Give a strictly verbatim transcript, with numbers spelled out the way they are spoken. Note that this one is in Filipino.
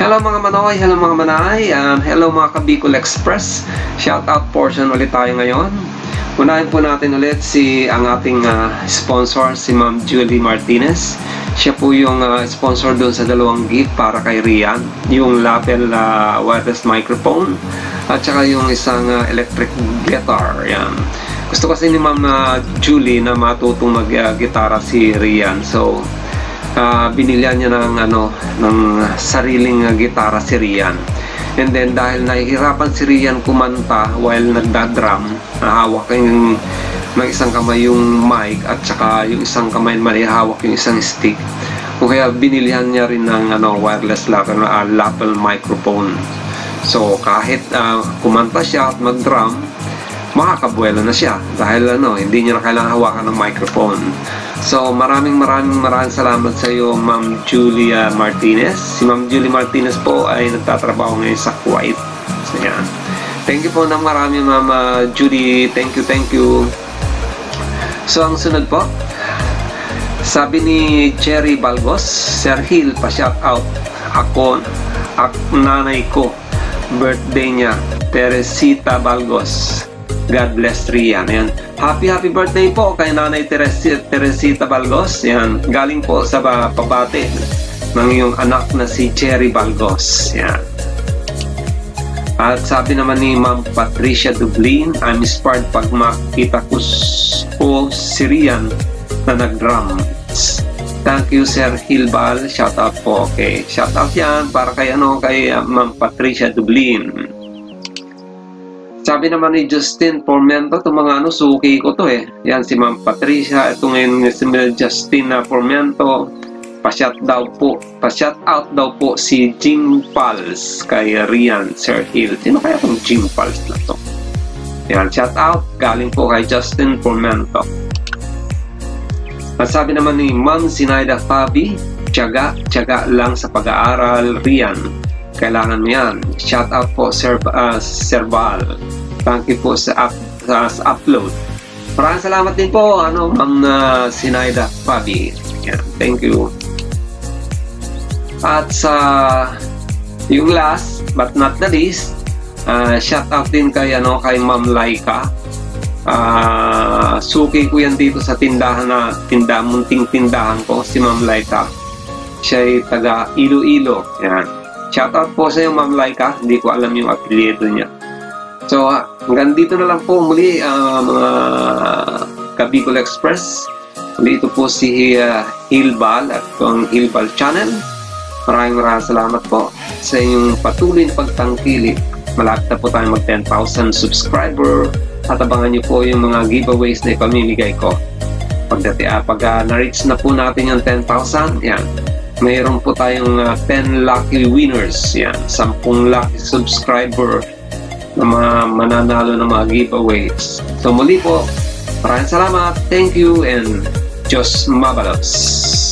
Hello mga manoy, hello mga manay, um, hello mga ka-Bicol Express. Shoutout portion ulit tayo ngayon. Unahin po natin ulit si ang ating uh, sponsor, si Ma'am Julie Martinez. Siya po yung uh, sponsor doon sa dalawang gift para kay Rian. Yung lapel uh, wireless microphone at saka yung isang uh, electric guitar. Yan. Gusto kasi ni Ma'am uh, Julie na matutong mag-gitara uh, si Rian. So, Uh, binilihan niya ng ano ng sariling uh, gitara si Rian. And then dahil nahihirapan si Rian kumanta while nagda-drum, nahawak yung ng isang kamay yung mic at saka yung isang kamay malihawak yung isang stick. O kaya binilihan niya rin ng ano wireless lapel, uh, lapel microphone. So kahit uh, kumanta siya at mag-drum, makakabuelo na siya dahil ano hindi niya na kailangan hawakan ng microphone. So maraming maraming maraming salamat sa iyo, Ma'am Julia Martinez. Si Ma'am Julie Martinez po ay nagtatrabaho ngayon sa Kuwait. So yan. Thank you po ng marami, Ma'am uh, Julie. Thank you, thank you. So ang sunod po, sabi ni Cherry Balgos, Sir Hill, pa-shout out ako, ak nanay ko, birthday niya, Teresita Balgos. God bless Rian. Ayan. Happy happy birthday po kay Nanay Teresita, Teresita Balgos. Ayan. Galing po sa pabati ng iyong anak na si Cherry Balgos. Ayan. At sabi naman ni Ma'am Patricia Dublin, I'm inspired pag makita ko po si Rian na nag-drums. Thank you, Sir Hilbal. Shout out po. Okay. Shout out yan para kay ano kay uh, Ma'am Patricia Dublin. Sabi naman ni Justin Formento, itong mga ano, suki ko to eh. Yan si Ma'am Patricia, ito ngayon si Justin na Formento. Pa-shout daw po, pa-shout out daw po si Jim Pals kay Rian, Sir Hill. Sino kaya itong Jim Pals na to? Yan, shout out, galing po kay Justin Formento. At sabi naman ni Ma'am Sinaida Fabi, tiyaga, tiyaga lang sa pag-aaral, Rian. Kailangan mo yan. Shout out po Sir, uh, Sir Bal. Thank you po sa, up, sa, sa upload. Maraming salamat din po ano, Ma'am uh, Sinaida Fabi. Yeah, thank you. At sa yung last but not the least, uh, shout out din kay, ano, kay Ma'am Laika. Uh, suki ko yan dito sa tindahan na tindahan, munting tindahan ko, si Ma'am Laika. Siya ay taga Iloilo. Yan. Shoutout po sa iyo, Ma'am Laika. Hindi ko alam yung apelyido niya. So, hanggang dito na lang po muli, uh, mga ka-Bicol Express. Muli ito po si uh, Hilbal at itong Hilbal Channel. Maraming maraming salamat po sa inyong patuloy na pagtangkilik. Malapit na po tayo mag ten thousand subscriber. At abangan niyo po yung mga giveaways na ipamimigay ko. Pag, uh, pag uh, na-reach na po natin yung ten thousand, yan. Mayroon po tayong uh, ten lucky winners. Yan, ten lucky subscriber na mga mananalo ng mga giveaways. So muli po, maraming salamat. Thank you and Diyos mabalos.